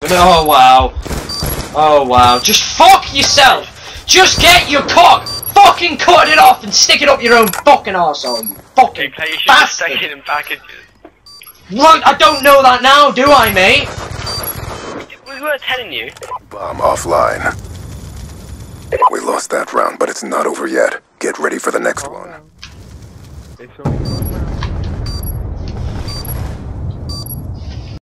Oh wow. Oh wow. Just fuck yourself! Just get your cock! Fucking cut it off and stick it up your own fucking arsehole, you fucking bastard! Stick it in packages. What? I don't know that now, do I, mate? We were telling you. Bomb offline. We lost that round, but it's not over yet. Get ready for the next one. It's over.